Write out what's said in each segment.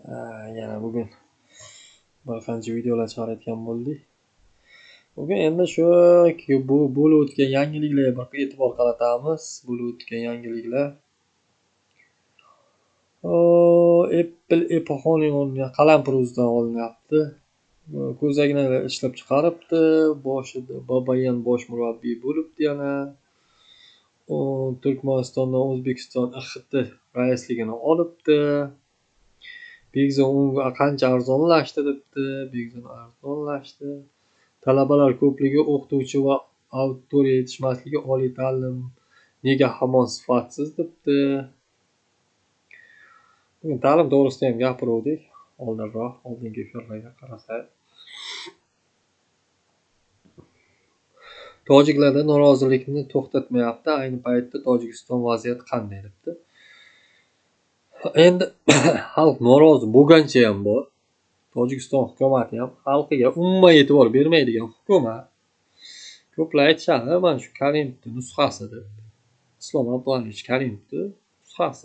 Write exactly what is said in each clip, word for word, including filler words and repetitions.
Yana bugun bir qancha videolar chiqarayotgan bo'ldik. Bugun endi shu bu bo'lib o'tgan yangiliklarga bir e'tibor qaratamiz. Bo'lib o'tgan yangiliklar. O Apple Epoxning o'rniga qalampiruzdan olinyapti. Ko'zoynaklar ishlab chiqaribdi. Boshida Babayan bosh murabbiy bo'libdi yana. O Turkmanistondan O'zbekiston I X T raisligini olibdi. Begzon unga qancha arzonlashdi debdi. Begzon arzonlashdi. Talabalar ko'pligi, o'qituvchi va auditoriya yetishmasligi, oliy ta'lim nega hamon sifatsiz debdi. Bugun ta'lim to'g'risida ham gapiruvdik. Oldinroq, oldingi efirlarga qarasak. Tojiklarda norozilikni to'xtatmayapti. Ayni paytda Tojikiston vaziyati qanday debdi. Endi xalq norozi bo'lgancha ham bor. Tojikiston hukumati ham xalqiga umuman e'tibor bermaydigan hukumat. Ko'plar aytishadi, mana shu Karimovning nusxasi deb. Islom Abdullayevich Karimovning nusxasi.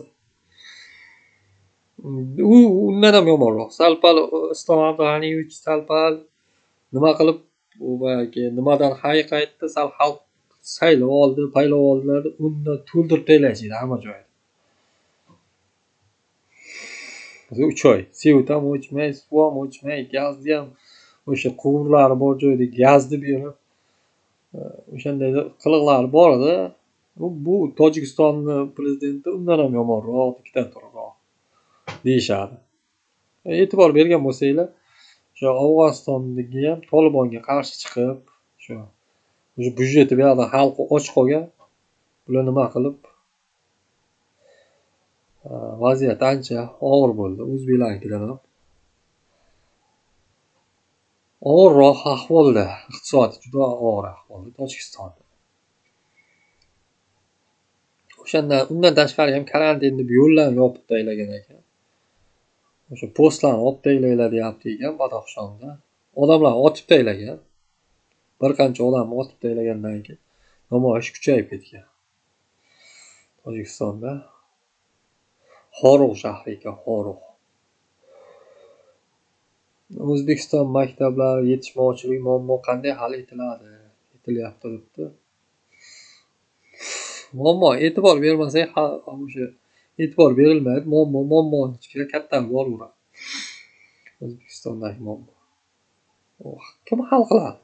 U undan ham yomonroq. Salpal Islom Abdullayevich Salpal nima qilib u balki nimadan hayiq aytdi, sal xalq saylov oldi, paylov oldilar, unda to'ldirib taylashdi hamma joyda. uch oy svet ham o'chmay, suv ham o'chmay, gazni ham o'sha quvurlari bor joyda gazni berib, o'shanday qiliqlari bor edi. Bu Tojikistonning prezidenti undan ham yomonroq, diktatorroq deyishadi. E'tibor bergan bo'lsanglar, o'sha Afg'onistondagi ham Tolibonga qarshi chiqib, shu o'sha byudjeti bu yoqda xalqi och qolgan. Bular nima qilib vaziyat ancha og'ir bo'ldi. O'zbeklarnikidan ham og'irroq ahvolda, iqtisodiy juda og'ir ahvolda Tojikistonda. O'shandan undan tashqari ham karantin deb yo'llarni yopib taylagan ekan. O'sha postlarni olib taylanglar deyapti ekan Badaxshonda. Odamlarni otib taylagan. Bir qancha odamni otib taylagandan keyin namoyish kuchayib ketgan. Tojikistonda Xorug shahri ekan, Xorug. O'zbekiston maktablari yetishmovchilik muammo qanday hal etiladi? Etilyapti debdi. Muammo e'tibor bermasak, o'sha e'tibor berilmaydi. Muammo muammoni ichiga katta bo'laveradi. O'zbekistondagi muammo. Kim hal qiladi?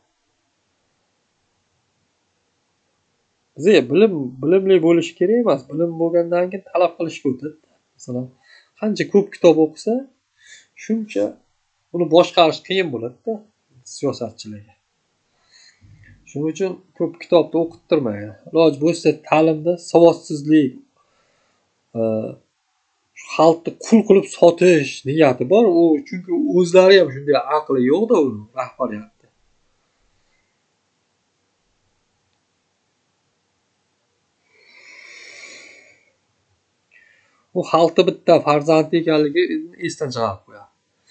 Bizga bilim bilimli bo'lish kerak emas. Bilim bo'lgandan keyin talab qilishga o'tadi. Masalan, qancha ko'p kitob o'qisa, shuncha uni boshqarish qiyin bo'ladi-da siyosatchilarga. Shuning uchun ko'p kitobni o'qittirmaydi. Iloji bo'lsa ta'limda savodsizlik, xalqni qul qilib sotish niyati bor. U chunki o'zlari ham shunday aqli yo'q-da uning rahbariyatda. U xalqni bitta farzandi ekanligi esdan chiqarib qo'yadi.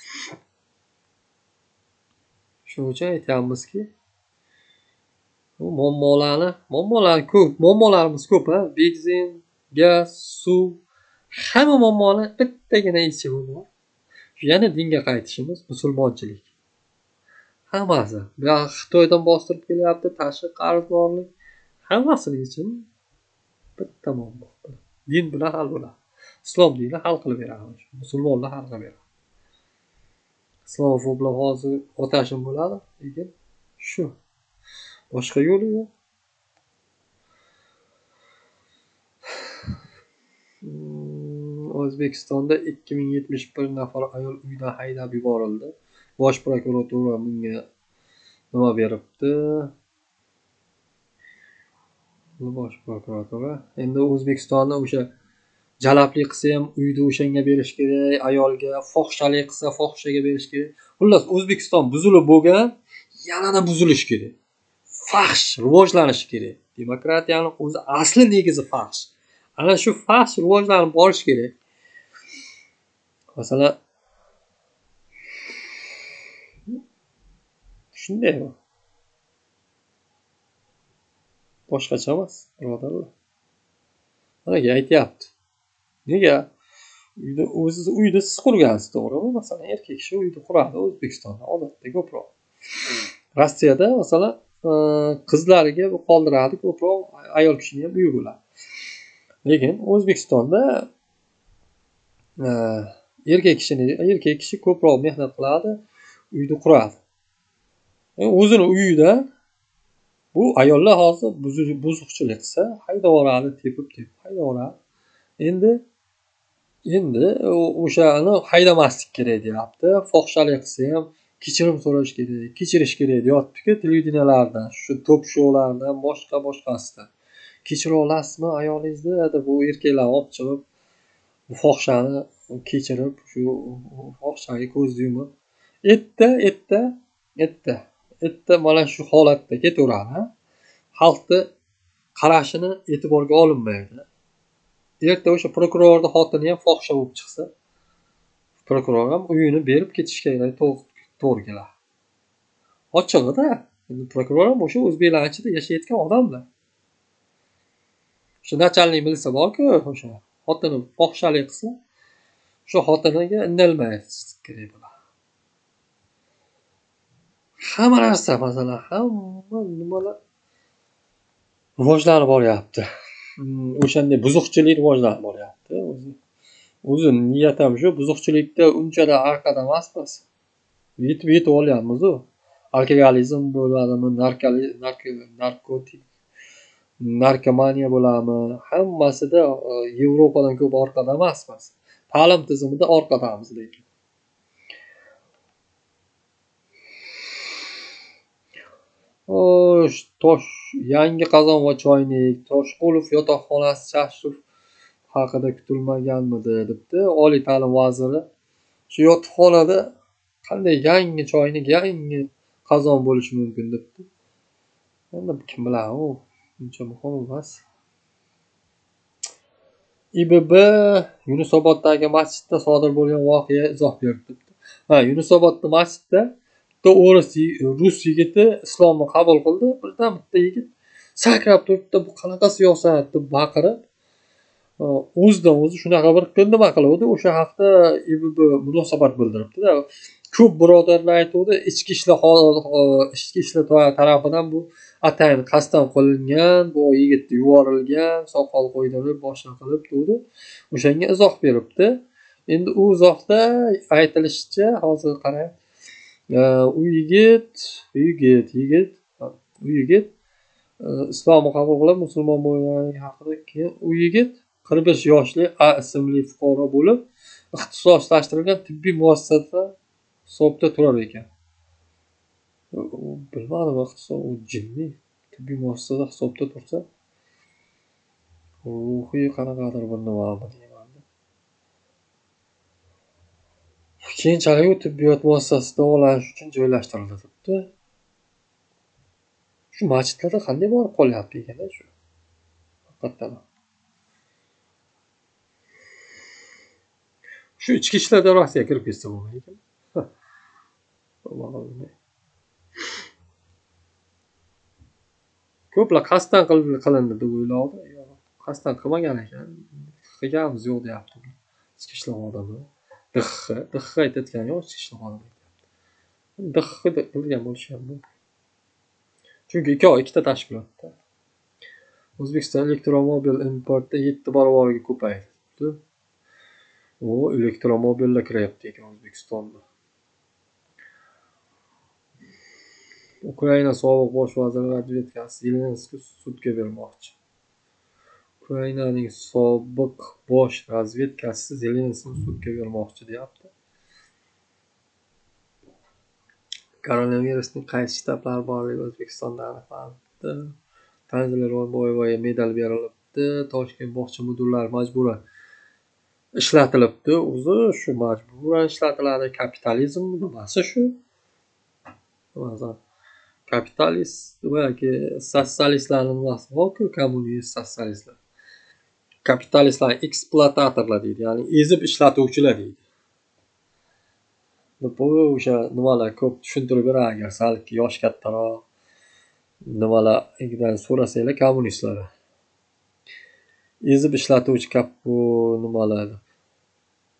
Shuning uchun aytamizki, bu muammolarni, muammolar ko'p, muammolarimiz ko'p, ha. Benzin, gaz, suv, hamma muammoni bittagina yechimi bor. Yana dinga qaytishimiz, musulmonchilik. Hammasi. Bu Xitoydan bostirib kelyapti, tashqi qarzdorlik, hammasini yechimi bitta muammo. Din bilan hal bo'ladi. Islom dini hal qilib beradi. Musulmonlar hal qilib beradi. Islomofoblar hozir otashim bo'ladi, lekin shu. Boshqa yo'li yo'q. O'zbekistonda ikki ming yetmish bir nafar ayol uydan haydab yuborildi. Bosh prokuratura bunga nima beribdi? Bosh prokuratura endi O'zbekistonda o'sha jalablik qilsa ham uyni o'shanga berish kerak, ayolga fohishalik qilsa fohishaga berish kerak. Xullas, O'zbekiston buzilib bo'lgan, yanada buzilish kerak. Fahsh rivojlanishi kerak. Demokratiyaning o'zi asli negizi fahsh. Ana shu fahsh rivojlanib borish kerak. Masalan, shunday boshqacha emas, birodarlar. Mana aytyapti. Nega uyda o'ziz uyda siz qurgansiz, to'g'rimi? Masalan, erkak kishi uyda quradi O'zbekistonda odatda ko'proq. Rossiyada masalan qizlariga qoldiradi ko'proq, ayol kishini ham uyi bo'ladi. Lekin O'zbekistonda erkak kishini erkak kishi ko'proq mehnat qiladi, uyda quradi. O'zini uyida bu ayollar hozir buzuqchilik qilsa haydavoradi, tepib-tepib haydavoradi. Endi endi o'shani haydamaslik kerak deyapti. Fohishalik qilsa ham kechirim so'rash kerak, kechirish kerak deyapti-ku televideniyalardan, shu top shoulardan, boshqa boshqasidan. Kechira olasizmi ayolingizni deb bu erkaklar olib chiqib fohishani kechirib, shu fohishaga ko'z yumib, erta erta erta erta mana shu holatda ketaveradi. Xalqni qarashini e'tiborga olinmaydi. Erta o'sha prokurorni xotini ham fohisha bo'lib chiqsa, prokuror ham uyini berib ketish kerak, to'g'ri keladi. Ochig'ida, endi prokuror ham o'sha o'zbeklar ichida yashayotgan odamlar. O'sha nachalnik bilsa borku, o'sha xotini fohishalik qilsa, shu xotiniga indalmaysiz kerak bo'ladi. Hamma narsa, masalan, hamma nimalar rivojlanib boryapti. O'shanday buzuqchilik rivojlanib boryapti. O'zi o'zi niyat ham shu, buzuqchilikda unchada orqada emasmiz. Yetib yetib olyapmiz u. Alkogolizm bo'ladimi, narkotik, narkomaniya bo'ladimi, hammasida Yevropadan ko'p orqada emasmiz. Ta'lim tizimida orqadamiz lekin. Osh, tosh, yangi qozon va choynak, Toshqulov yotoqxonasi tashrif haqida kutilmaganmidi, debdi Oliy ta'lim vaziri. Shu yotoqxonada qanday yangi choynak, yangi qozon bo'lishi mumkin debdi. Endi kim biladi, u uncha muhim emas. I B B Yunusoboddagi masjidda sodir bo'lgan voqea izoh berdi debdi. Ha, Yunusobodda masjidda bitta o'ris rus yigiti islomni qabul qildi. Birdan bitta yigit sakrab turibdi, bu qanaqa siyosat deb baqirib, o'zidan o'zi shunaqa bir nima qiluvdi. O'sha haqda I B B munosabat bildiribdi-da. Ko'p birodarlar aytuvdi, ichki ishlar ichki ishlar tarafidan bu atayin qasddan qilingan, bu yigitni yuborilgan, soqol qo'ydirib, boshqa qilib dedi. O'shanga izoh beribdi. Endi u izohda aytilishicha, hozir qarang, u yigit, yigit, yigit, u yigit islomni qabul qilib musulmon bo'lgani haqida, keyin u yigit qirq besh yoshli A ismli fuqaro bo'lib, ixtisoslashtirilgan tibbiy muassasada hisobda turar ekan. Bilmadim, ixtisos u jinni tibbiy muassasada hisobda tursa, ruhiy qanaqadir bir nima deyman. Keyinchalik u tibbiyot muassasasida davolanish uchun joylashtirildi debdi. Shu masjidlarda qanday borib qolyapti ekan shu? Haqiqatan. Shu ichki ishlar davrasiga kirib ketsa bo'lmaydi. Ko'plar qasddan qilindi deb o'ylaydi. Yo'q, qasddan qilmagan ekan. Qilganimiz yo'q deyapti. Ichki ishlar xodimi. Dix, dix aytayotgani yo'q, ichki ishlar xodimi deyapti. Dix qilgan bo'lishi ham mumkin. Chunki ikki ikkita tashkilotda. O'zbekiston elektromobil importi yetti barobarga ko'paydi. U elektromobillar kiryapti ekan O'zbekistonda. Ukraina sobiq bosh vaziri razvedkasi Zelenskiy sudga bermoqchi. Ukrainaning sobiq bosh razvedkasi Zelenskiy sudga bermoqchi deyapti. Koronavirusning qaysi shtablari borligi O'zbekistonda aniqlandi. Tanzila Norboyevaga medal berilibdi. Toshkent bog'cha mudulari majburan ishlatilibdi. O'zi shu majburan ishlatiladi. Kapitalizm nimasi shu? Kapitalist yoki sotsialistlarning nimasi bor-ku, kommunist sotsialistlar. Kapitalistlar eksploatatorlar deydi, ya'ni ezib ishlatuvchilar deydi. Bu o'sha nimalar ko'p tushuntirib berar agar salki yosh kattaroq nimalardan so'rasanglar kommunistlar. Ezib ishlatuvchi kap bu nimalar.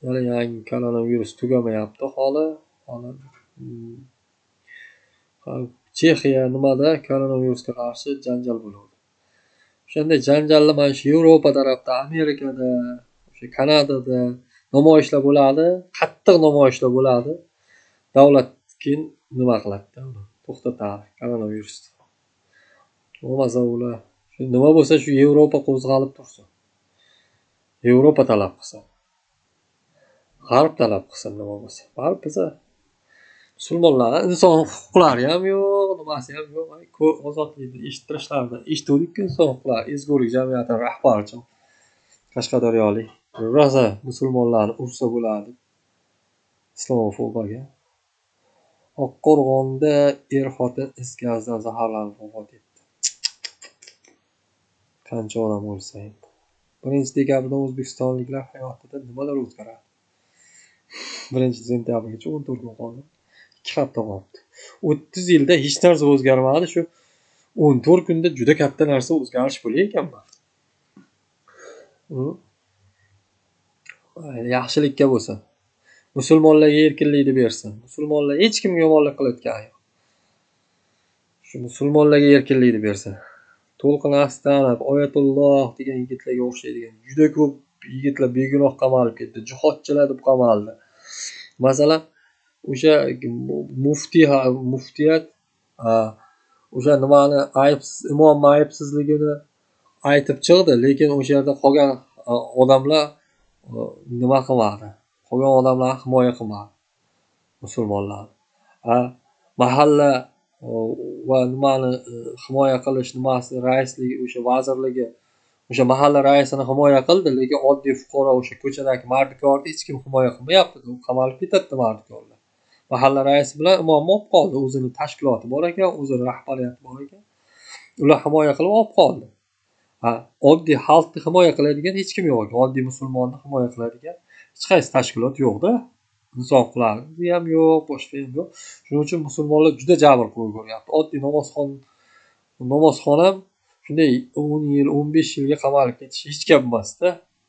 Yana yangi koronavirus tugamayapti holi. Hali Chexiya nimada koronavirusga qarshi janjal bo'ladi. O'shanday janjallar mana shu Yevropa tarafda, Amerikada, o'sha Kanadada namoyishlar bo'ladi, qattiq namoyishlar bo'ladi. Davlat keyin nima qiladi? To'xtatadi koronavirusni. Bo'lmasa ular nima bo'lsa shu Yevropa qo'zg'alib tursin. Yevropa talab qilsin. G'arb talab qilsin nima bo'lsa. G'arb biza musulmonlar inson huquqlari ham yo'q, nimasi ham yo'q. Ozodlikni eshittirishlarida eshitdik inson huquqlari, ezgulik jamiyati rahbari Qashqadaryolik rosa musulmonlarni ursa bo'ladi. Islomofobiyaga. Oqqo'rg'onda er-xotin is gazdan zaharlanib vafot etdi. Qancha odam o'lsa endi. birinchi dekabrdan o'zbekistonliklar hayotida nimalar o'zgaradi? birinchi sentyabrgacha o'n to'rt kun qoldi. ikki hafta qoldi. o'ttiz yilda hech narsa o'zgarmadi. Shu o'n to'rt kunda juda katta narsa o'zgarish bo'lar ekanmi? Yaxshilikka bo'lsin. Musulmonlarga erkinlikni bersin. Musulmonlar hech kimga yomonlik qilayotgani yo'q. Shu musulmonlarga erkinlikni bersin. To'lqin Astanov, Oyatulloh degan yigitlarga o'xshaydigan juda ko'p yigitlar begunoh qamalib ketdi. Jihodchilar deb qamaldi. Masalan, o'sha muftiy muftiyat o'sha nimani aybsiz imom aybsizligini aytib chiqdi, lekin o'sha yerda qolgan odamlar nima qilmadi? Qolgan odamlar himoya qilmadi musulmonlar. Ha, mahalla va nimani himoya qilish nimasi raisligi, o'sha vazirligi o'sha mahalla raisini himoya qildi, lekin oddiy fuqaro o'sha ko'chadagi mardikorni hech kim himoya qilmayapti. U qamalib ketadi mardikorlar. Mahalla raisi bilan imom olib qoldi. O'zini tashkiloti bor ekan, o'zini rahbariyati bor ekan. Ular himoya qilib olib qoldi. Ha, oddiy xalqni himoya qiladigan hech kim yo'q ekan. Oddiy musulmonni himoya qiladigan hech qaysi tashkilot yo'q-da. Inson huquqlari ham yo'q, boshqa ham yo'q. Shuning uchun musulmonlar juda jabr ko'ryapti. Oddiy namozxon namozxon ham shunday o'n yil, o'n besh yilga qamalib ketish hech gap emas-da.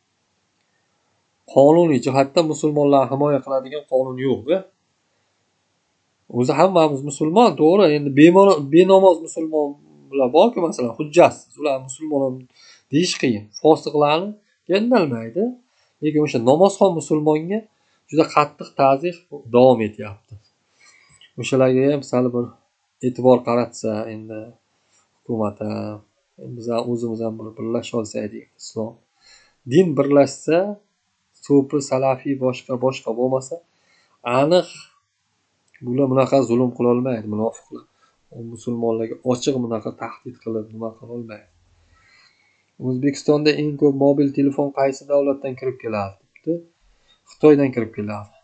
Qonuniy jihatdan musulmonlarni himoya qiladigan qonun yo'q-da. O'zi hammamiz musulmon, to'g'ri. Endi benamoz musulmonlar borku, masalan, hujjatsiz, ular musulmon deyish qiyin. Fosiqlarni kendalmaydi. Lekin o'sha namozxon musulmonga juda qattiq ta'zir davom etyapti. O'shalarga ham sal bir e'tibor qaratsa endi hukumat ham, biz ham o'zimiz ham bir birlasha olsaydik, islom din birlashsa, so'pi salafiy boshqa boshqa bo'lmasa, aniq bular bunaqa zulm qila olmaydi, munofiqlar. Musulmonlarga ochiq bunaqa tahdid qilib nima qila olmaydi. O'zbekistonda eng ko'p mobil telefon qaysi davlatdan kirib keladi debdi? Xitoydan kirib keladi.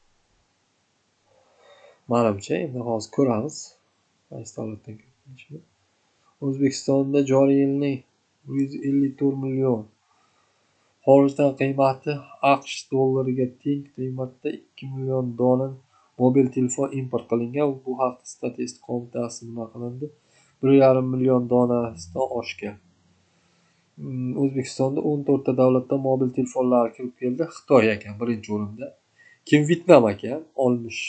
Menimcha, endi hozir ko'ramiz. Qaysi davlatdan kirib kelishini. O'zbekistonda joriy yilning bir yuz ellik to'rt million xorijdan qiymati AQSh dollariga teng qiymatda ikki million dona mobil telefon import qilingan. Bu haqda statistika qo'mitasi nima qilindi? bir yarim million donasidan oshgan. O'zbekistonda o'n to'rtta davlatdan mobil telefonlar kirib keldi. Xitoy ekan birinchi o'rinda. Kim Vyetnam ekan oltmish.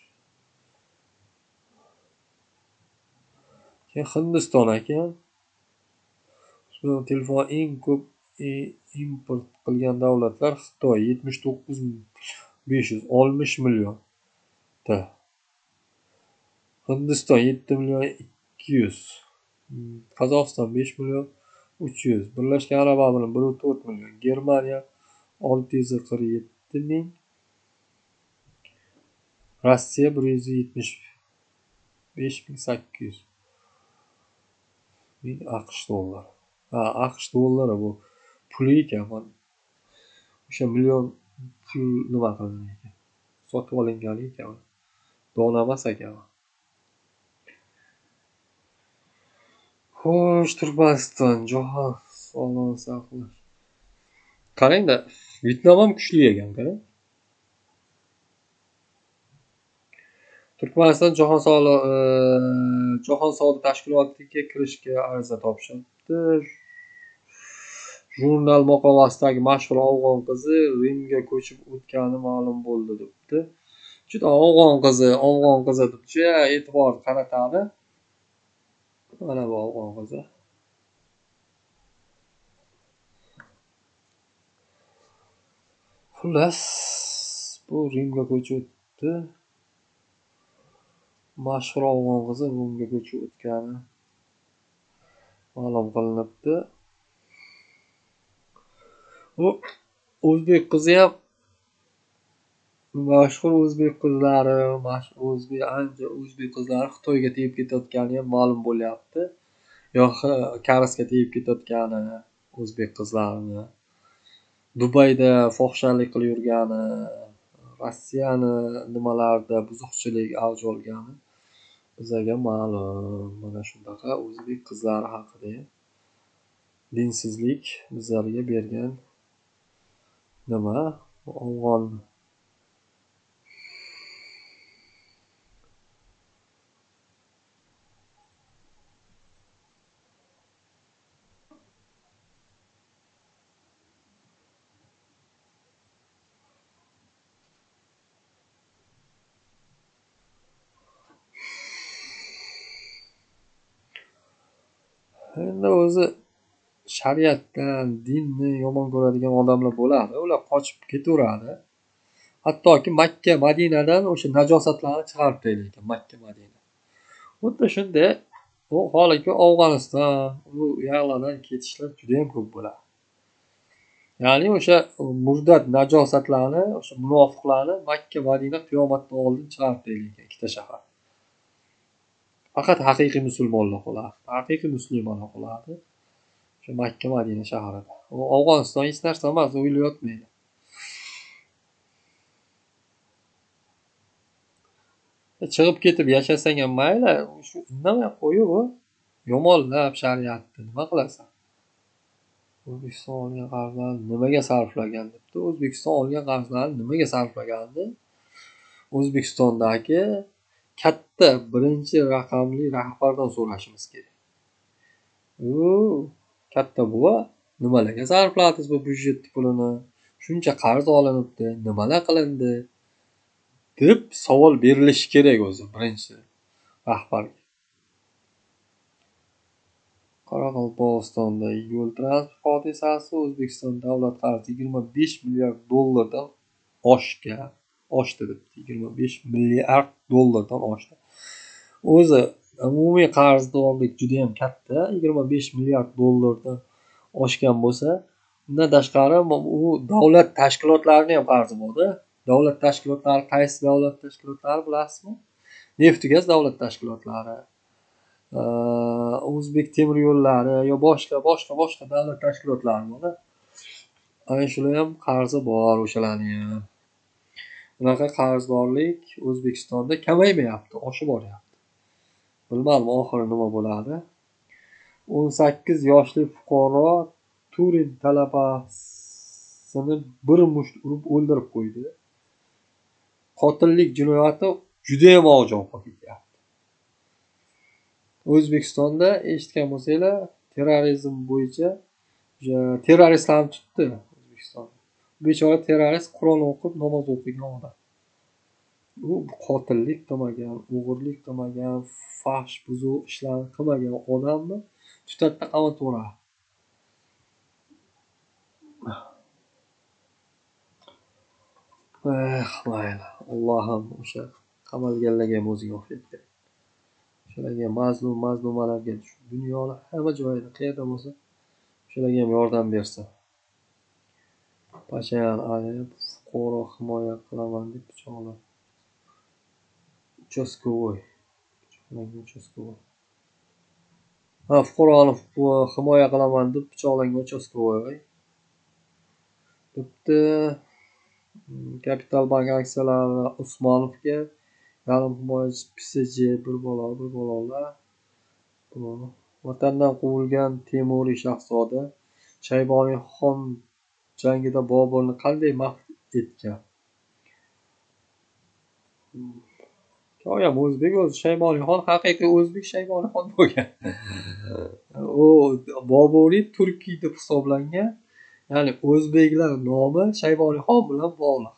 Keyin Hindiston ekan. Shu telefon eng ko'p import qilgan davlatlar Xitoy yetmish to'qqiz ming besh yuz oltmish million ta. Hindiston yetti million ikki yuz. Qozog'iston besh million uch yuz. Birlashgan Arab Amirliklari bir nuqta to'rt million. Germaniya olti yuz qirq yetti ming. Rossiya bir yuz yetmish besh ming sakkiz yuz. ming AQSh dollari. Ha, AQSh dollari bu pul ekan. O'sha million pul nima qilingan ekan? Sotib olingan ekan. Dona emas ekan. Xo'sh, Turkmaniston jahon sog'liqni saqlash. Qarang-da, Vyetnam ham kuchli ekan, qarang. Turkmaniston jahon sog'liqni jahon savdo tashkilotiga kirishga ariza topshirdi. jurnal maqolasidagi mashhur afg'on qizi Rimga ko'chib o'tgani ma'lum bo'ldi debdi. Juda afg'on qizi, afg'on qizi deb juda e'tibor qaratadi. Mana bu afg'on qizi. Xullas, bu Rimga ko'chib o'tdi. Mashhur afg'on qizi Rimga ko'chib o'tgani ma'lum qilinibdi. Bu o'zbek qizi ham mashhur o'zbek qizlari, mashhur o'zbek ancha o'zbek qizlari Xitoyga tegib ketayotgani ham ma'lum bo'lyapti. Yo'q, Karsga tegib ketayotgani o'zbek qizlarini. Dubayda fohishalik qilib yurgani, Rossiyani nimalarda buzuqchilik avj olgani bizga ma'lum. Mana shunaqa o'zbek qizlari haqida dinsizlik bizlarga bergan nima afg'on endi o'zi shariatdan, dinni yomon ko'radigan odamlar bo'ladi. Ular qochib ketaveradi. Hattoki Makka, Madinadan o'sha najosatlarni chiqarib tashlaydi ekan, Makka, Madina. Xuddi shunday, u holatga Afg'oniston, u yoqlardan ketishlar juda ham ko'p bo'ladi. Ya'ni o'sha murdat najosatlarni, o'sha munofiqlarni Makka, Madina qiyomatdan oldin chiqarib tashlaydi ekan, ikkita shahar. Faqat haqiqiy musulmonlar qoladi. Haqiqiy musulmonlar qoladi. O'sha Makka, Madina shahrida. U Afg'oniston hech narsa emas, o'ylayotmaydi. Chiqib ketib yashasang ham mayli, shu indamay qo'yib u yomonlab shariatni nima qilasan? O'zbekiston olgan qarzlarni nimaga sarflagan debdi. O'zbekiston olgan qarzlarni nimaga sarflagandi? O'zbekistondagi katta birinchi raqamli rahbardan so'rashimiz kerak. U katta buva nimalarga sarfladingiz bu byudjet pulini? Shuncha qarz olinibdi, nimalar qilindi? deb savol berilishi kerak o'zi birinchi rahbarga. Qoraqalpog'istonda yo'l transport hodisasi O'zbekiston davlat qarzi yigirma besh milliard dollardan oshgan, oshdi debdi. yigirma besh milliard dollardan oshdi. O'zi umumiy qarzdorlik juda ham katta, yigirma besh milliard dollardan oshgan bo'lsa, undan tashqari u davlat tashkilotlarining ham qarzi bor-da. Davlat tashkilotlari qaysi davlat tashkilotlari bilasizmi? Neft gaz davlat tashkilotlari, O'zbek temir yo'llari yo boshqa boshqa boshqa davlat tashkilotlari bor. Ana shular ham qarzi bor o'shalarning ham. Bunaqa qarzdorlik O'zbekistonda kamaymayapti, oshib boryapti. Bilmadim oxiri nima bo'ladi. o'n sakkiz yoshli fuqaro Turin talabasini bir musht urib o'ldirib qo'ydi. Qotillik jinoyati juda ham og'ir ketyapti. O'zbekistonda eshitgan bo'lsanglar, terrorizm bo'yicha terroristlarni tutdi O'zbekistonda. Bechora terrorist Qur'on o'qib, namoz o'qigan odam. U qotillik qilmagan, o'g'irlik qilmagan, fahsh buzuq ishlarni qilmagan odamni tutadda qamataveradi. Eh, mayli. Allohim o'sha qamalganlarga ham o'ziga ofiyat bersin. O'shalarga mazlum, mazlumalarga dunyoning hamma joyida qayerda bo'lsa, o'shalarga ham yordam bersin. Pashan ayib fuqaro himoya qilaman deb pichoqlab. Uchastkovoy. Uchastkovoy. Ha, fuqaroni himoya qilaman deb pichoqlangan uchastkovoy. Bitta Kapital bank aksiyalari Usmonovga, yarim himoyachi P S J bir bola, bir bolalar. Vatandan quvilgan Temuriy shahzoda Shayboniyxon jangida Boburni qanday mag'lub etgan? Ko'yam o'zbek o'zi Shayboniyxon haqiqiy o'zbek Shayboniyxon bo'lgan. U Boburiy turkiy deb hisoblangan. Ya'ni o'zbeklar nomi Shayboniyxon bilan bog'liq.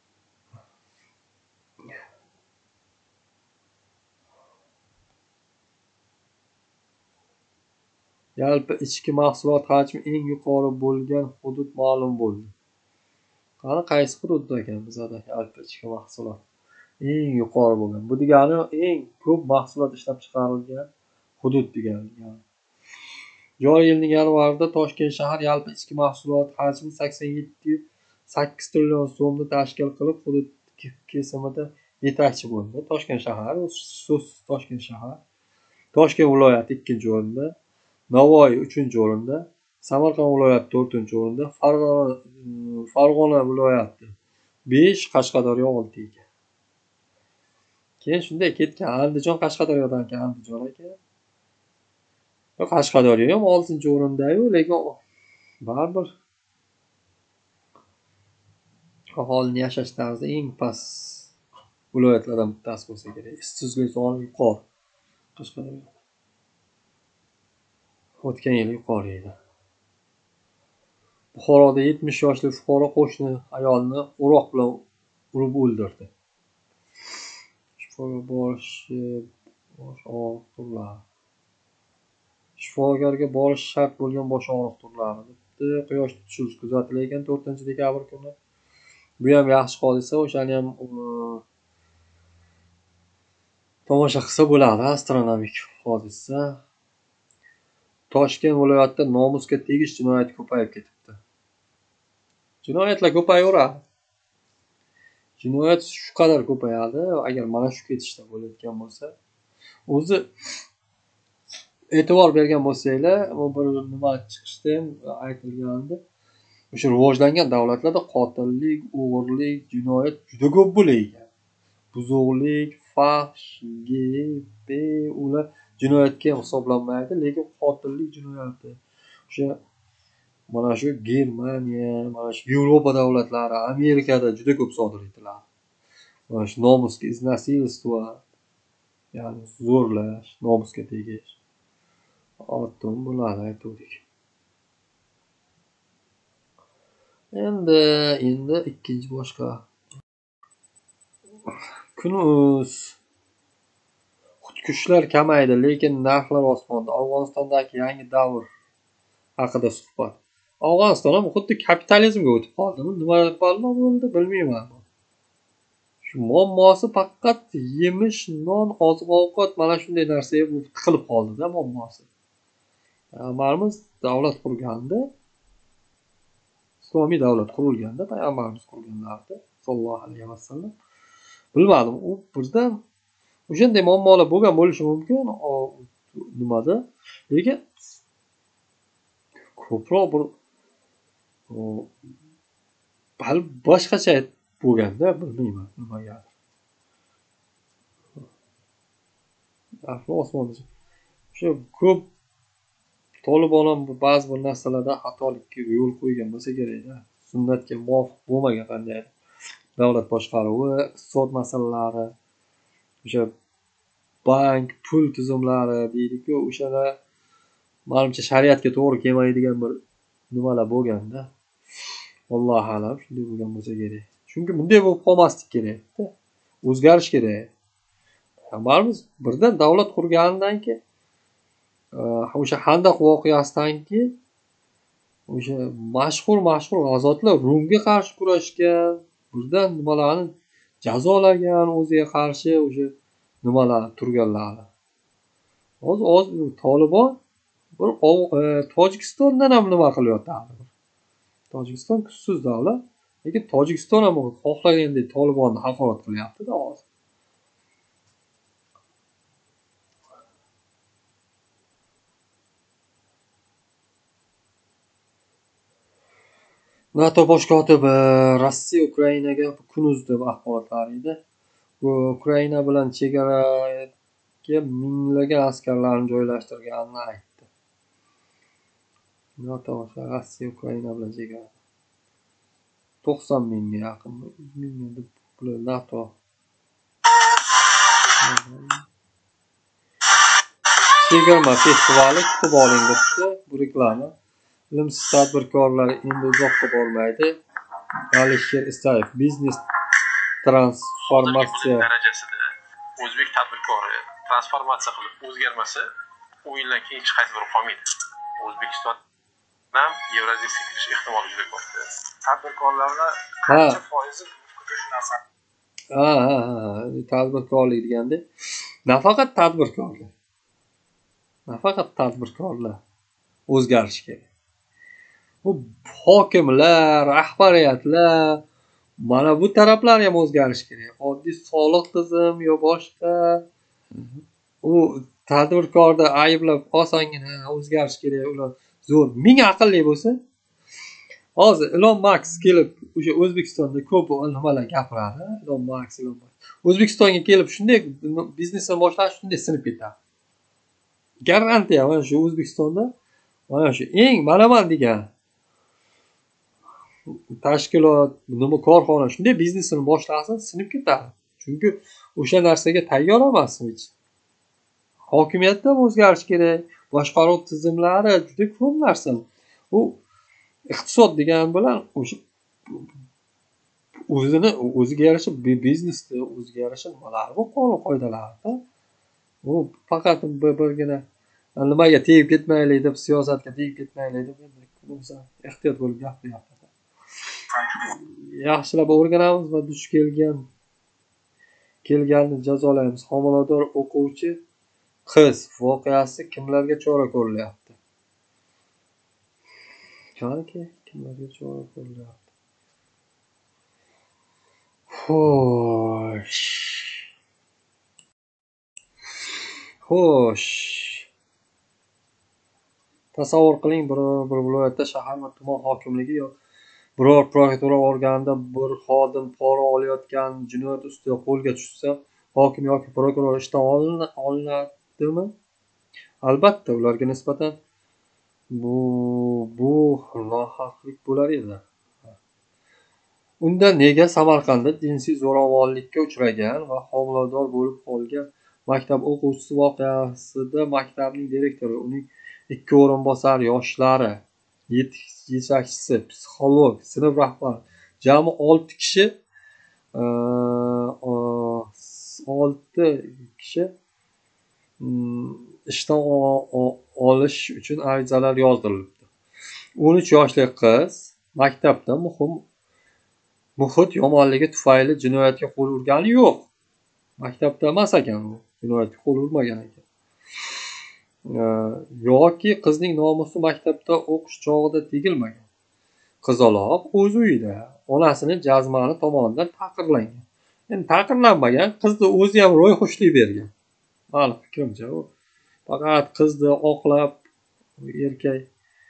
Yalpi ichki mahsulot hajmi eng yuqori bo'lgan hudud ma'lum bo'ldi. Qani qaysi hududda ekan bizada yalpi ichki mahsulot eng yuqori bo'lgan? Bu degani eng ko'p mahsulot ishlab chiqarilgan hudud degani. Joriy yilning yanvarida Toshkent shahar yalpi ichki mahsulot hajmi sakson yetti sakkiz trillion so'mni tashkil qilib, hudud kesimida yetakchi bo'ldi. Toshkent shahar, so'z Toshkent shahar. Toshkent viloyati ikkinchi o'rinda, Navoiy uchinchi o'rinda, Samarqand viloyati to'rtinchi o'rinda, Farg'ona Farg'ona viloyati besh, Qashqadaryo olti ekan. Keyin shunday ketgan Andijon Qashqadaryodan keyin Andijon ekan. Qashqadaryo ham oltinchi o'rinda-yu, lekin baribir aholining yashash tarzi eng past viloyatlardan bittasi bo'lsa kerak. Ishsizlik soni yuqori. Qashqadaryo o'tgan yil yuqori edi. Buxoroda yetmish yoshli fuqaro qo'shni ayolni o'roq bilan urib o'ldirdi. Shifoga borishi bosh og'riq turlari. Shifokorga borish shart bo'lgan bosh og'riq turlari. Bitta quyosh tutishingiz kuzatilayotgan to'rtinchi dekabr kuni. Bu ham yaxshi hodisa, o'shani ham tomosha qilsa bo'ladi, astronomik hodisa. Toshkent viloyatida nomusga tegish jinoyati ko'payib ketibdi. Jinoyatlar ko'payaveradi. Jinoyat shu qadar ko'payadi, agar mana shu ketishda bo'layotgan bo'lsa. O'zi e'tibor bergan bo'lsanglar, bu bir nima chiqishda ham aytilgandi. O'sha rivojlangan davlatlarda qotillik, o'g'irlik, jinoyat juda ko'p bo'laydi. Buzuqlik, fahsh, gep, ular jinoyatga hisoblanmaydi, lekin qotillik jinoyati o'sha mana shu Germaniya, mana shu Yevropa davlatlari, Amerikada juda ko'p sodir etiladi. Mana shu nomusga iznasилство, ya'ni zo'rlash, nomusga tegish. Otim bo'ladi aytuvdik. Endi endi ikkinchi boshqa Kunuz xudkushlar kamaydi, lekin narxlar osmonda. Afg'onistondagi yangi davr haqida suhbat. Afg'oniston ham xuddi kapitalizmga o'tib qoldimi? Nima bo'ldi bilmayman. Shu muammosi faqat yemish, non, oziq-ovqat mana shunday narsaga tiqilib qoldi-da muammosi. Payg'ambarimiz davlat qurganda, islomiy davlat qurilganda, payg'ambarimiz qurganlarida sallallohu alayhi vasallam, bilmadim, u birdan o'shanday muammolar bo'lgan bo'lishi mumkin, nimada, lekin ko'proq bir bal boshqacha bo'lganda, bilmayman nimaga. Aflo osmonda. O'sha ko'p Tolibon ham ba'zi bir narsalarda xatolikka yo'l qo'ygan bo'lsa kerak-da. Sunnatga muvofiq bo'lmagan qanday davlat boshqaruvi, iqtisod masalalari, o'sha bank, pul tizimlari deydi-ku, o'shalar menimcha shariatga to'g'ri kelmaydigan bir nimalar bo'lganda. Alloh alam shunday bo'lgan bo'lsa kerak. Chunki bunday bo'lib qolmaslik kerak-da. O'zgarish kerak. Payg'ambarimiz birdan davlat qurganidan keyin o'sha Handaq voqeasidan keyin o'sha mashhur mashhur g'azotlar Rumga qarshi kurashgan, birdan nimalarni jazolagan, o'ziga qarshi o'sha nimalar turganlar. Hozir hozir Tolibon bir Tojikistondan ham nima qilyapti. Tojikiston kuchsiz davlat, lekin Tojikiston ham xohlagandek Tolibonni haqorat qilyapti-da hozir. NATO bosh kotibi Rossiya Ukrainaga Kunuz deb axborotlar edi. Ukraina bilan chegaraga minglagan askarlarni joylashtirganini aytdi. NATO Rossiya Ukraina bilan chegara to'qson mingga yaqin, yuz ming deb NATO. Chegirma festivali kutib oling debdi bu reklama. Ilmsiz tadbirkorlar endi uzoqqa bormaydi. Alisher Isayev biznes transformatsiya darajasida o'zbek tadbirkori transformatsiya qilib o'zgarmasa, u yildan keyin hech qaysi biri qolmaydi. O'zbekiston ham Yevroziyaga kirish ehtimoli juda ko'p. Tadbirkorlarga qancha foizi shu narsa? Ha, ha, ha, tadbirkorlik deganda nafaqat tadbirkorlar, nafaqat tadbirkorlar o'zgarishi kerak. Bu hokimlar, rahbariyatlar, mana bu taraflar ham o'zgarishi kerak. Oddiy soliq tizim yo boshqa u tadbirkorni ayblab osongina o'zgarishi kerak. Ular zo'r, ming aqlli bo'lsa, hozir Elon Musk kelib o'sha O'zbekistonda ko'p nimalar gapiradi. Elon Musk, Elon Musk. O'zbekistonga kelib shunday biznesni boshlash shunday sinib ketadi. Garantiya mana shu O'zbekistonda mana shu eng manaman degan tashkilot, nima korxona shunday biznesini boshlasin, sinib ketadi. Chunki o'sha narsaga tayyor emas hech. Hokimiyatda o'zgarish kerak, boshqaruv tizimlari juda ko'p narsa. U iqtisod degan bilan o'sha o'zini o'ziga yarasha biznesda o'ziga yarasha nimalar bu qonun qoidalarida. U faqat birgina nimaga tegib ketmaylik deb, siyosatga tegib ketmaylik deb ehtiyot bo'lib gapiryapti. Yaxshilab o'rganamiz va duch kelgan kelganni jazolaymiz. Homilador o'quvchi qiz voqeasi kimlarga chora ko'rilyapti? Qaniki kimlarga chora ko'rilyapti? Xo'sh. Xo'sh. Tasavvur qiling, bir bir viloyatda shahar va tuman hokimligi yo biror prokuratura organida bir xodim pora olayotgan jinoyat ustida qo'lga tushsa, hokim yoki prokuror ishdan olinadimi? Albatta, ularga nisbatan bu bu nohaqlik bo'lar edi. Unda nega Samarqandda jinsiy zo'ravonlikka uchragan va homilador bo'lib qolgan maktab o'quvchisi voqeasida maktabning direktori, uning ikki o'rinbosari, yoshlari, yetakchisi, psixolog, sinf rahbari, jami olti kishi olti kishi ishdan olish uchun arizalar yozdirilibdi. o'n uch yoshli qiz maktabda muhim muhit yomonligi tufayli jinoyatga qo'l urgani yo'q. Maktabda emas ekan u, jinoyatga qo'l urmagan ekan. Yoki qizning nomusi maktabda o'qish chog'ida tegilmagan. Qizaloq o'z uyida onasini jazmani tomonidan taqirlangan. Endi taqirlanmagan, qizni o'zi ham ro'yxushlik bergan. Ma'lum fikrimcha u faqat qizni oqlab erkak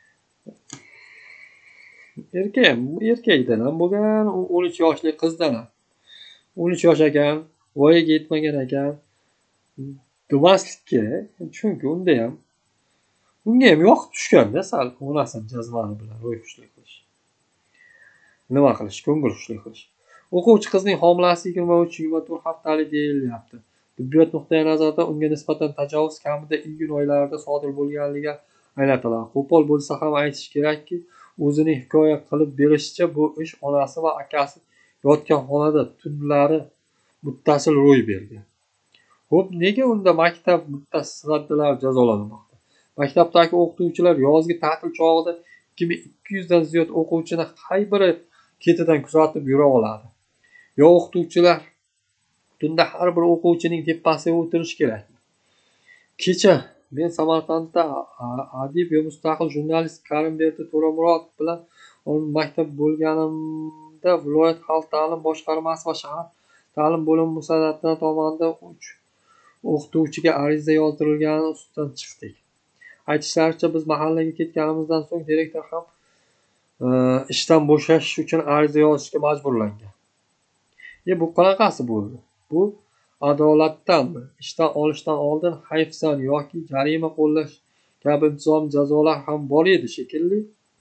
erkak ham erkakdan ham bo'lgan, o'n uch yoshli qizdan ham. o'n uch yosh ekan, voyaga yetmagan ekan. Demaslik kerak. Chunki unda ham unga ham yoqib tushganda sal onasini jazmani bilan ro'yxushlik qilish. Nima qilish? Ko'ngilxushlik qilish. O'quvchi qizning homilasi yigirma uch yigirma to'rt haftalik deyilyapti. Tibbiyot nuqtai nazaridan unga nisbatan tajovuz kamida iyun oylarida sodir bo'lganligi aytiladi. Qo'pol bo'lsa ham aytish kerakki, o'zining hikoya qilib berishicha bu ish onasi va akasi yotgan xonada tunlari muttasil ro'y bergan. Xo'p, nega unda maktab mutasaddilar jazolanmoqda? Maktabdagi o'qituvchilar yozgi ta'til chog'ida ikki ming ikki yuz dan ziyod o'quvchini qay biri ketidan kuzatib yura oladi? Yo o'qituvchilar tunda har bir o'quvchining tepasiga o'tirish kerak. Kecha men Samarqandda adib va mustaqil jurnalist Karimberdi To'ramurod bilan maktab bo'lganimda viloyat xalq ta'lim boshqarmasi va shahar ta'lim bo'limi mutasaddilar tomonidan uch o'qituvchiga ariza yozdirilgani ustidan chiqdik. Aytishlaricha, biz mahallaga ketganimizdan so'ng direktor ham ishdan bo'shash uchun ariza yozishga majburlangan. E bu qanaqasi bo'ldi? Bu adolatdanmi? Ishdan olishdan oldin hayfsan yoki jarima qo'llash kabi intizom jazolar ham bor edi shekilli.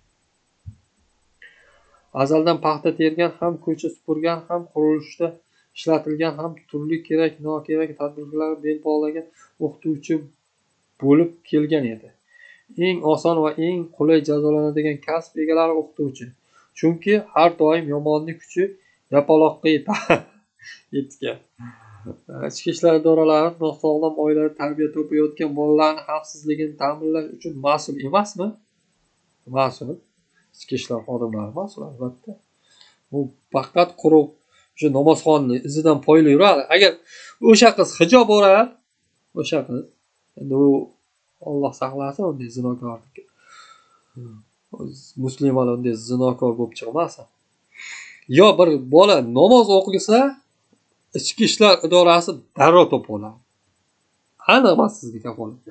Azaldan paxta tergan ham, ko'cha supurgan ham, qurilishda ishlatilgan ham, turli kerak nokerak tadbirlar bel bog'lagan o'qituvchi bo'lib kelgan edi. eng oson va eng qulay jazolanadigan kasb egalari o'qituvchi. Chunki har doim yomonning kuchi yapaloqqa yetgan. Ichki ishlar idoralari sog'lom oilada tarbiya topayotgan bolalarning xavfsizligini ta'minlash uchun mas'ul emasmi? Mas'ul. Ichki ishlar xodimlari mas'ul albatta. Bu faqat quruq o'sha namozxonni izidan poylayveradi. yuradi. Agar o'sha qiz hijob o'rab, o'sha qiz endi u Alloh saqlasin unday zinokorlikka. Musulmonlar unday zinokor bo'lib chiqmasin. Yo bir bola namoz o'qisa, ichki ishlar idorasi darrov topib oladi. Aniq emas sizga kafolat.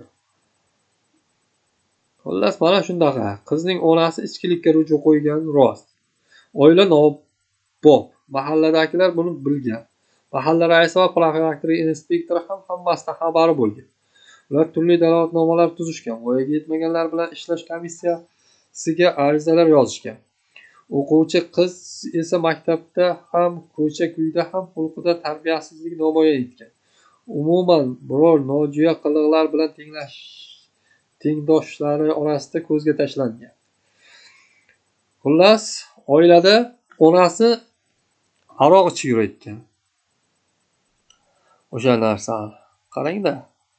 Xullas mana shundaqa. Qizning onasi ichkilikka ruju qo'ygan rost. Oila nobob. Mahalladagilar buni bilgan. Mahalla raisi va profilaktika inspektori ham hammasidan xabari bo'lgan. Ular turli dalolatnomalar tuzishgan. Voyaga yetmaganlar bilan ishlash komissiyasiga arizalar yozishgan. O'quvchi qiz esa maktabda ham, ko'cha-kuyda ham xulqida tarbiyasizlik namoyon etgan. Umuman biror nojo'ya qiliqlar bilan tenglash tengdoshlari orasida ko'zga tashlangan. Xullas, oilada onasi aroq ichib yurayotgan. O'sha narsani qarang-da.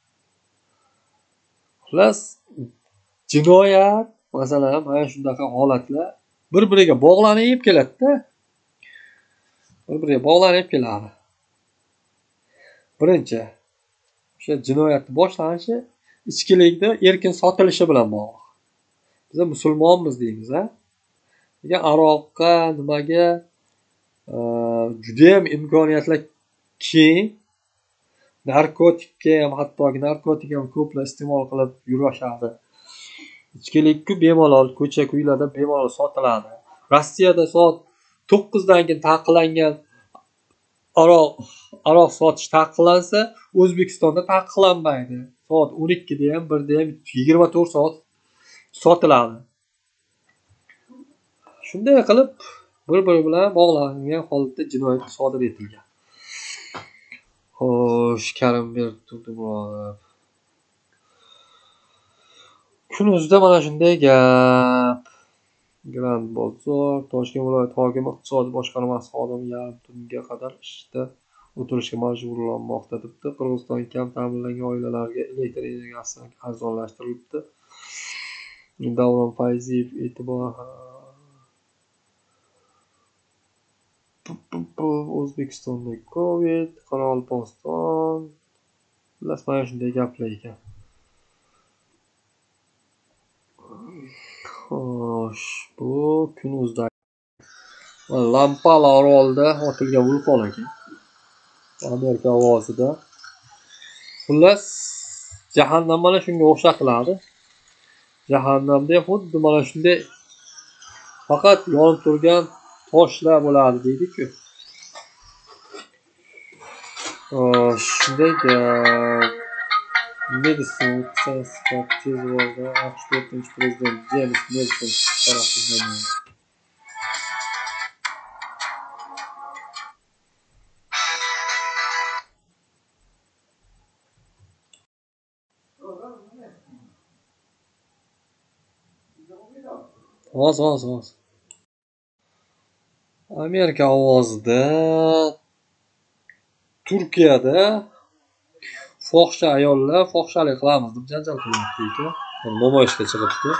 Xullas, jinoyat, masalan, mana shundaqa holatlar bir-biriga bog'lanib keladi-da. Bir-biriga bog'lanib keladi. Birinchi, o'sha jinoyatning boshlanishi ichkilikda erkin sotilishi bilan bog'liq. Biz musulmonmiz deymiz, a? Lekin aroqqa, nimaga juda ham imkoniyatlar keng. Narkotikka ham, hattoki narkotik ham ko'plar iste'mol qilib yurishadi. Ichkilikku bemalol ko'cha-kuylarda bemalol sotiladi. Rossiyada soat to'qqizdan keyin taqiqlangan aroq aroq sotish taqiqlansa, O'zbekistonda taqiqlanmaydi. Soat o'n ikkida ham, birda ham yigirma to'rt soat sotiladi. Shunday qilib bir-biri bilan bog'langan holatda jinoyat sodir etilgan. Xo'sh, Karimbek Turdimurodov. Kunuzda mana shunday gap. Grand bozor, Toshkent viloyat hokimi iqtisodiy boshqarmasi xodimi yarim tunga qadar ishda o'tirishga majburlanmoqda debdi. Qirg'iziston kam ta'minlangan oilalarga elektr energiyasini arzonlashtirilibdi. Davron Fayziyev e'tibor O'zbekistonda Covid, Qoraqalpog'iston. Xullas mana shunday gaplar ekan. Xo'sh, bu Kunuzda Lampala orolida otilgan vulqon ekan. Amerika ovozida. Xullas, jahannam mana shunga o'xshatiladi. Jahannamda xuddi mana shunday faqat yonib turgan toshlar bo'ladi deydi-ku. Xo'sh, shunday gap. Madison Square AQSh to'rtinchi prezident James Madison tarafından Oz, oz, oz. Amerika ovozida Turkiyada fohisha ayollar fohishalik qilamiz deb janjal qilyapti ekan. Namoyishga chiqibdi.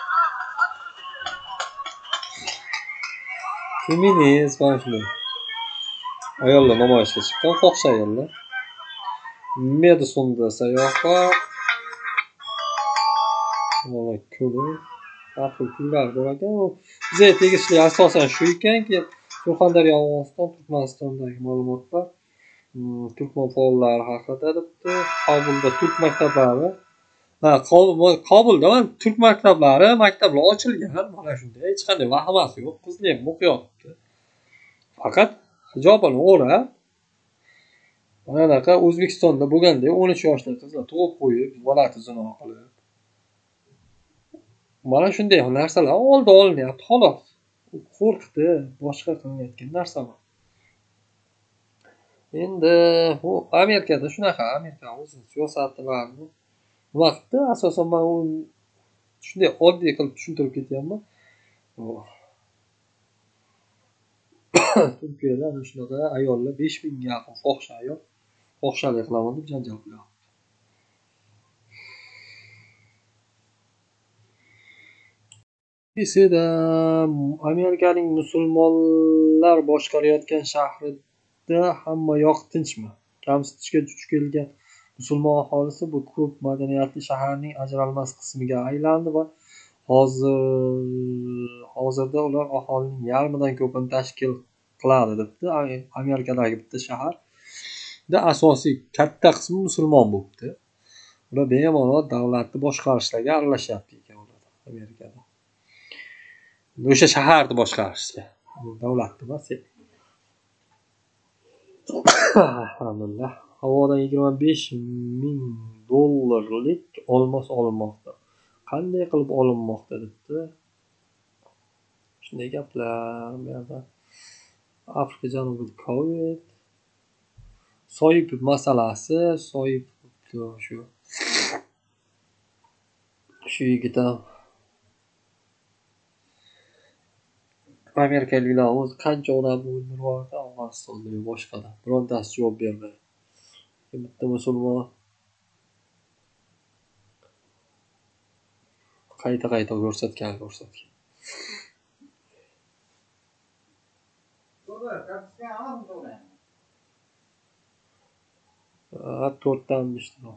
Feminist mana shunday. Ayollar namoyishga chiqqan, fohisha ayollar. Madisonda sayohat. Mana ko'ring. Aql kunlar bor ekan. Bizga tegishli asosan shu ekanki, Surxondaryo, Afg'oniston, Turkmanistondagi ma'lumotlar Turkman faollari haqida debdi. Kobulda turk maktablari. Ha, Kobulda turk maktablari, maktablar ochilgan. Mana shunday hech qanday vahimasi yo'q. Qizni ham o'qiyapti. Faqat hijobini o'rab, mana bunaqa O'zbekistonda bo'lganda o'n uch yoshli qizlar tug'ib qo'yib, bolasi zino qilib. Mana shunday narsalar oldi olinyapti, xolos. Qo'rqdi, boshqa qilinayotgan narsa bor. Endi bu Amerikada shunaqa, Amerika o'zining siyosati bor. Vaqtda asosan men shunday oddiy qilib tushuntirib ketyapman. Turkiyada ana shunaqa ayollar besh mingga yaqin fohisha ayol fohishalik qilaman deb janjal qilyapti. Bizda Amerikaning musulmonlar boshqarayotgan shahrida hamma yoq tinchmi? Kamsitishga duch kelgan musulmon aholisi bu ko'p madaniyatli shaharning ajralmas qismiga aylandi va hozir hozirda ular aholining yarmidan ko'pini tashkil qiladi debdi. Amerikadagi bitta shaharda asosiy katta qismi musulmon bo'libdi. Ular bemalol davlatni boshqarishlarga aralashyapti ekan ular Amerikada. O'sha shaharni boshqarishga, davlatni emas. Alhamdulillah. Havodan yigirma besh ming dollarlik olmos olinmoqda. Qanday qilib olinmoqda debdi. Shunday gaplar bu yerda. Afrika janubida Covid, Soipov masalasi, Soipov shu shu yigitdan amerikaliklar o'zi qancha odam o'ldiribdi Afg'onistonda va boshqada. Birontasi javob bermaydi. Bitta musulmon qayta-qayta ko'rsatgan ko'rsatgan. to'rtdan ishtiroq.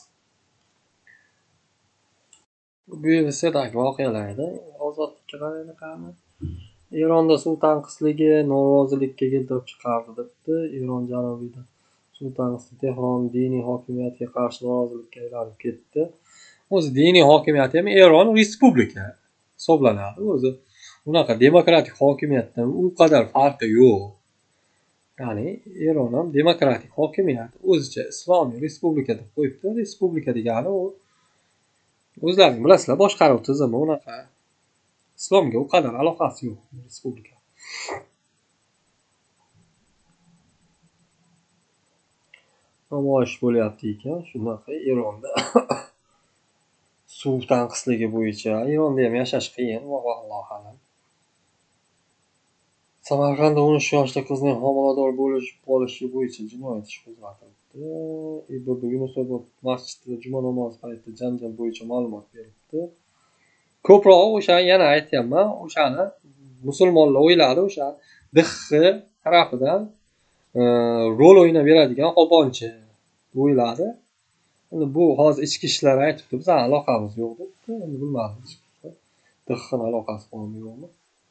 Bu B B C'dagi voqealarda ozodlikka qaraydi qani. Eronda suv tanqisligi norozilikka keltirib chiqardi debdi. Eron janubida suv tanqisli Tehron diniy hokimiyatiga qarshi norozilikka aylanib ketdi. O'zi diniy hokimiyat ham Eron respublika hisoblanadi. O'zi unaqa demokratik hokimiyatdan u qadar farqi yo'q. Ya'ni Eron ham demokratik hokimiyat, o'zicha islomiy respublika deb qo'yibdi. Respublika degani u o'zlaring bilasizlar, boshqaruv tizimi unaqa islomga u qadar aloqasi yo'q respublika. Namoyish bo'lyapti ekan, shunaqa Eronda suv tanqisligi bo'yicha. Eronda ham yashash qiyin, vallohu alam. Samarqandda o'n uch yoshli qizning homilador bo'lish qolishi bo'yicha jinoyat ishi qo'zg'atildi. I B B Yunusobod masjidida juma namozi paytida janjal bo'yicha ma'lumot berildi. Ko'proq o'sha yana aytayapman, o'shani musulmonlar o'yladi, o'sha D X tarafidan rol o'ynab beradigan qo'polchi o'yladi. Endi bu hozir ichki ishlar aytibdi, biz aloqamiz yo'q debdi. Endi bilmadim. D Xning aloqasi bormi yo'qmi?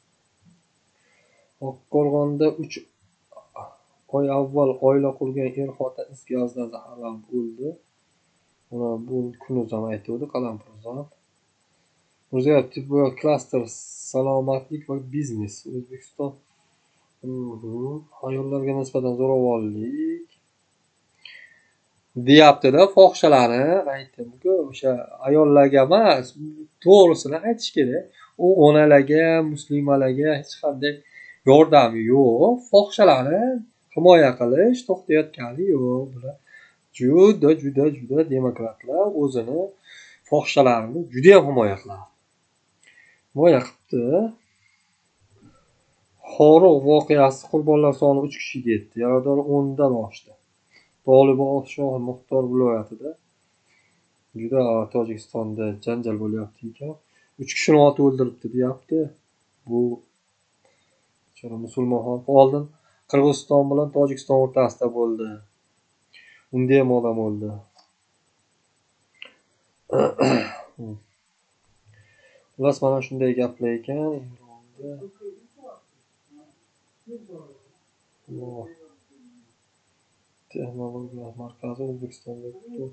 Oqqo'rg'onda uch oy avval oila qurgan er-xotin is gazdan zaharlanib o'ldi. Mana bu kunuz ham aytdi, Qalampirza. O'zbekiston tibbiyot klasteri salomatlik va biznes. O'zbekiston ayollarga nisbatan zo'ravonlik deyapti-da, fohishalarni aytdim-ku, o'sha ayollarga emas, to'g'risini aytish kerak. U onalarga, muslimalarga hech qanday yordami yo'q. Fohishalarni himoya qilish to'xtayotgani yo'q. Bular juda juda juda demokratlar o'zini fohishalarini juda ham himoya qiladi. Himoya qilibdi. Xorug' voqeasi qurbonlar soni uch kishiga yetdi. Yarador o'ndan oshdi. Tolibon Shoh Muxtor viloyatida juda Tojikistonda janjal bo'lyapti ekan. uch kishini ot o'ldiribdi deyapti. Bu chora musulmon xalq oldin Qirg'iziston bilan Tojikiston o'rtasida bo'ldi. Unda ham odam o'ldi. Xullas mana shunday gaplar ekan. Texnologiya markazi O'zbekistonda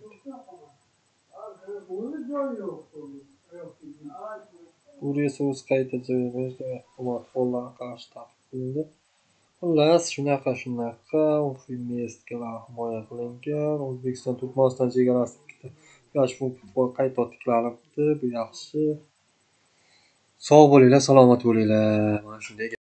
bu resurs qayta joylashish hukumat qo'llariga qarshi taqiq qilindi. Xullas shunaqa shunaqa Ufinmestga himoya qilingan. O'zbekiston Turkmaniston chegarasida yosh punkt qayta tiklanibdi. Bu yaxshi. Sog' bo'linglar, salomat bo'linglar. Mana shunday